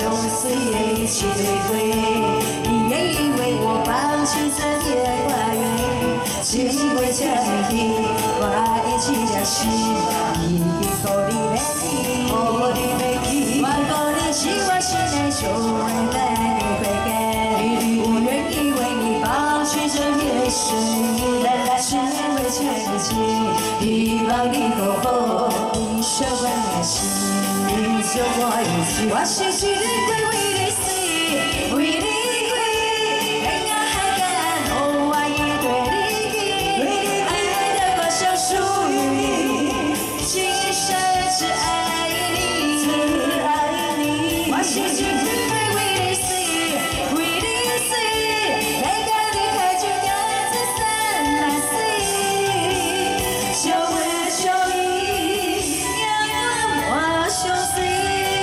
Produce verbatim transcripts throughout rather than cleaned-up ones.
上水的一枝花，你愿意为我放弃这夜花园，情过这么甜，我一起吃西米，鼓你要去，鼓你要去，我鼓你是我心内最美的花间，我愿意为你放弃这夜水，情过这么甜，希望你好好，你惜我的心。 你做我的事，我是一日过为你死，为你过，天涯海角，让我一对你去，爱的我想属于你，今生只爱你，只爱你。我是一日过为你死，为你死，每个离开就要这三万死，相偎相依，让我相随。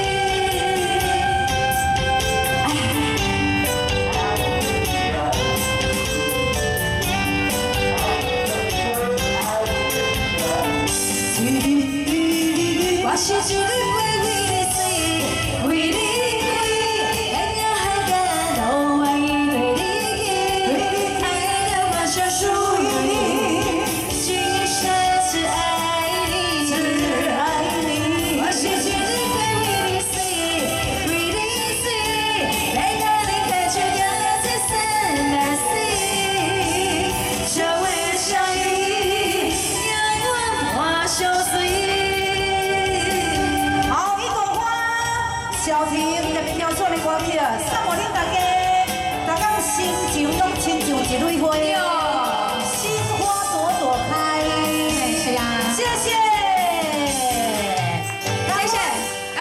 我是一日过为你死，为你过，天涯海角，让我一对你去，爱的我想属于你，今生只爱你，只爱你。我是一日过为你死，为你死，每个离开就要这三万死，相偎相依，让我相随。 小婷在挑选的歌曲，送互恁大家，大家心情拢亲像一蕊花。